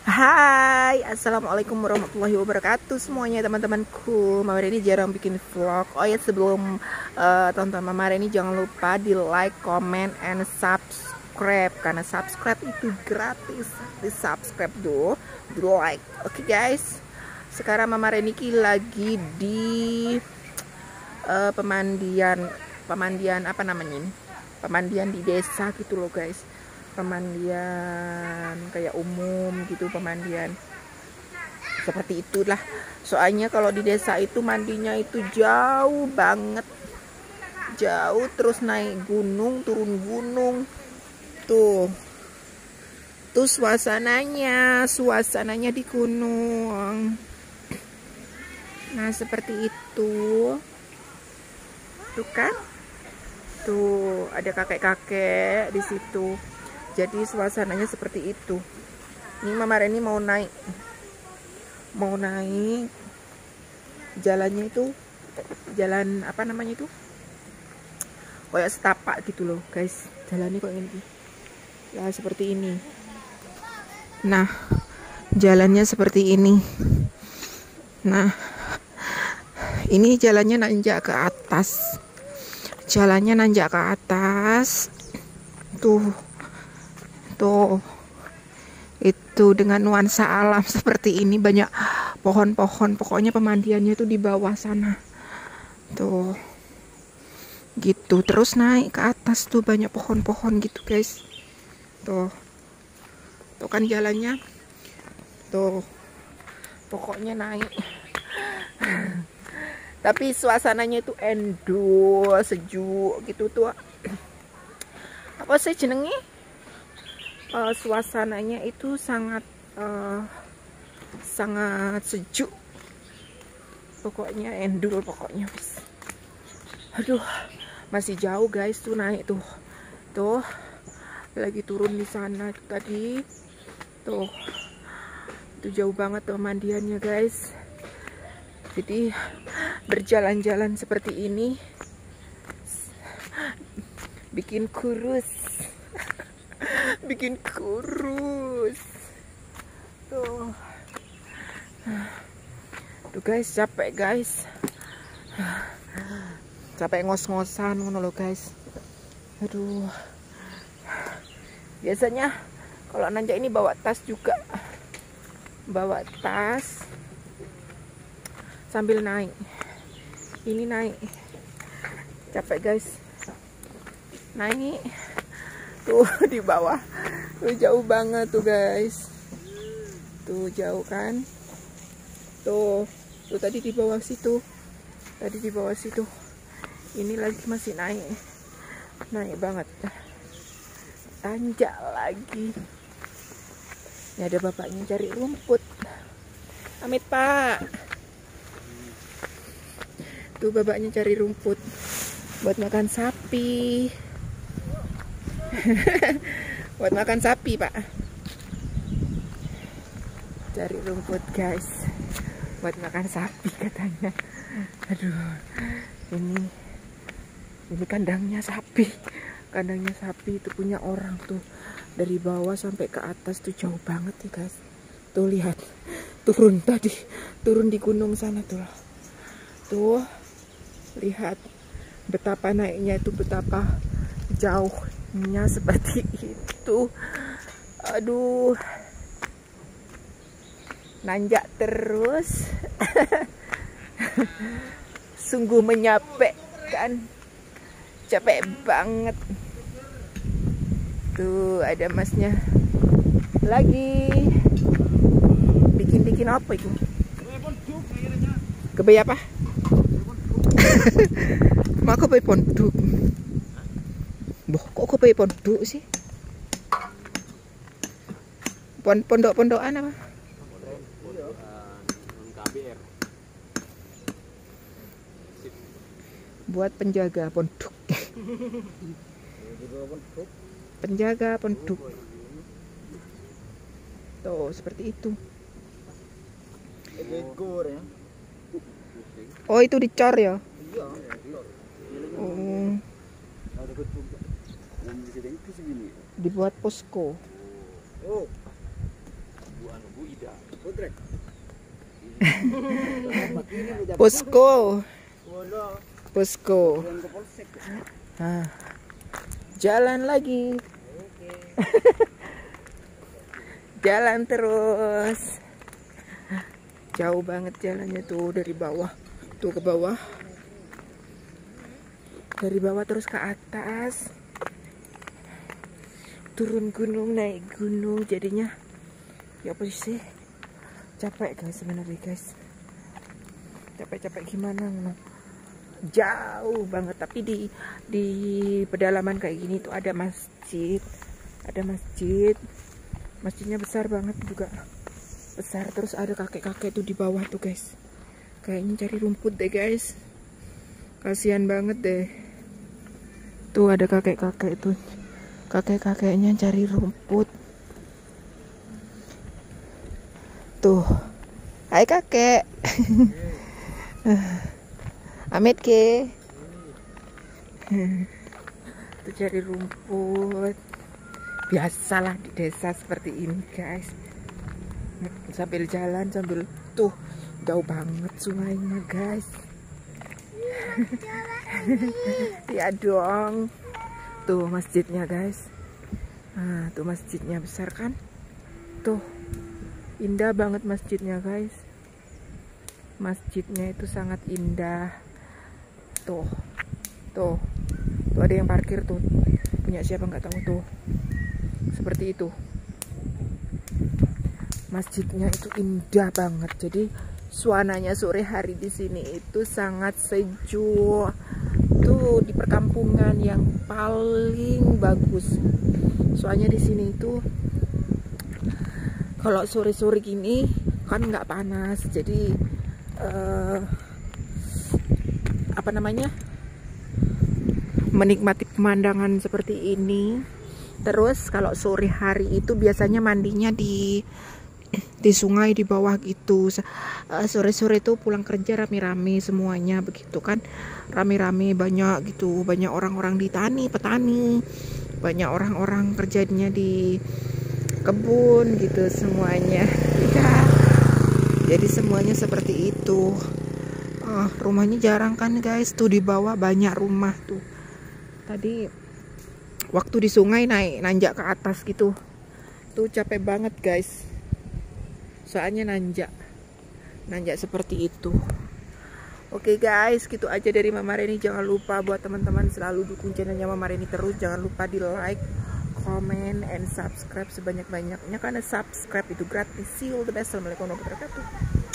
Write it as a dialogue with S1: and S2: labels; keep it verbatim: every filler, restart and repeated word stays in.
S1: Hai, assalamualaikum warahmatullahi wabarakatuh semuanya teman-temanku. Mama Reni jarang bikin vlog. Oh ya, sebelum uh, tonton Mama Reni jangan lupa di like, comment, and subscribe. Karena subscribe itu gratis. Di subscribe dulu, di like. Oke okay, guys, sekarang Mama Reni lagi di uh, pemandian, pemandian apa namanya ini? Pemandian di desa gitu loh guys. Pemandian kayak umum gitu, pemandian seperti itulah. Soalnya kalau di desa itu mandinya itu jauh banget, jauh, terus naik gunung, turun gunung. Tuh tuh suasananya suasananya di gunung. Nah seperti itu tuh kan, tuh ada kakek-kakek di situ. Jadi suasananya seperti itu. Ini Mama Reni mau naik, mau naik jalannya itu, jalan apa namanya itu, kayak setapak gitu loh guys. Jalannya kok ini, ya seperti ini. Nah, jalannya seperti ini. Nah, ini jalannya nanjak ke atas. Jalannya nanjak ke atas. Tuh. Tuh, itu dengan nuansa alam seperti ini, banyak pohon-pohon. Pokoknya pemandiannya itu di bawah sana. Tuh, gitu. Terus naik ke atas tuh banyak pohon-pohon gitu guys. Tuh, tuh kan jalannya. Tuh, pokoknya naik. Tapi suasananya itu endul, sejuk gitu tuh. Apa sih jenenge? Uh, suasananya itu sangat uh, sangat sejuk, pokoknya endul pokoknya. Aduh, masih jauh guys tuh naik tuh, tuh lagi turun di sana itu tadi, tuh itu jauh banget tuh mandiannya guys. Jadi berjalan-jalan seperti ini bikin kurus. Bikin kurus tuh. Tuh guys, capek guys, capek ngos-ngosan ngono loh guys. Aduh, biasanya kalau nanjak ini bawa tas juga, bawa tas sambil naik. Ini naik, capek guys, naik tuh di bawah. Tuh jauh banget tuh guys. Tuh jauh kan. Tuh, tuh tadi di bawah situ. Tadi di bawah situ. Ini lagi masih naik. Naik banget. Tanjak lagi. Ini ada bapaknya cari rumput. Amit pak. Tuh bapaknya cari rumput buat makan sapi. Buat makan sapi pak, cari rumput guys buat makan sapi katanya. Aduh, ini ini kandangnya sapi, kandangnya sapi itu punya orang tuh. Dari bawah sampai ke atas tuh jauh banget ya guys. Tuh lihat, turun tadi, turun di gunung sana tuh. Tuh lihat betapa naiknya itu, betapa jauhnya seperti itu. Aduh, nanjak terus. Sungguh menyapekkan, capek banget. Tuh ada masnya lagi bikin-bikin apa itu? Kebaya apa? Maka kebaya ponduk. Boh, kok kebaya pondok sih? Pondok-pondokan apa? Buat penjaga pondok. Penjaga pondok. Tuh, seperti itu. Oh, itu dicor ya? Oh. Dibuat posko. Posko. Posko. Nah, jalan lagi. Jalan terus. Jauh banget jalannya tuh dari bawah. Tuh ke bawah. Dari bawah terus ke atas. Turun gunung, naik gunung, jadinya ya apa sih, capek guys sebenarnya guys, capek-capek gimana no? Jauh banget, tapi di di pedalaman kayak gini tuh ada masjid, ada masjid, masjidnya besar banget juga, besar, terus ada kakek-kakek tuh di bawah tuh guys, kayaknya cari rumput deh guys, kasihan banget deh, tuh ada kakek-kakek tuh. Kakek-kakeknya cari rumput. Tuh. Hai kakek. Amit ke. Tuh cari rumput. Biasalah di desa seperti ini, guys. Sambil jalan sambil tuh jauh banget sungainya, guys. Ya dong. Tuh masjidnya guys. Nah tuh masjidnya besar kan. Tuh indah banget masjidnya guys. Masjidnya itu sangat indah. Tuh Tuh Tuh ada yang parkir tuh. Punya siapa nggak tahu tuh. Seperti itu. Masjidnya itu indah banget. Jadi suasananya sore hari di sini itu sangat sejuk. Tuh di perkampungan yang paling bagus. Soalnya di sini itu kalau sore-sore gini kan nggak panas, jadi uh, apa namanya, menikmati pemandangan seperti ini. Terus kalau sore hari itu biasanya mandinya di di sungai di bawah gitu. Sore-sore itu pulang kerja rame-rame semuanya begitu kan, rame-rame banyak gitu, banyak orang-orang di tani, petani, banyak orang-orang kerjanya di kebun gitu semuanya ya. Jadi semuanya seperti itu. Oh, rumahnya jarang kan guys, tuh di bawah banyak rumah tuh. Tadi waktu di sungai naik nanjak ke atas gitu, tuh capek banget guys. Soalnya nanjak nanjak seperti itu. Oke guys, gitu aja dari Mama Reni. Jangan lupa buat teman-teman selalu dukung channelnya Mama Reni terus. Jangan lupa di like, comment, and subscribe sebanyak-banyaknya, karena subscribe itu gratis. See you all the best. Assalamualaikum warahmatullahi wabarakatuh.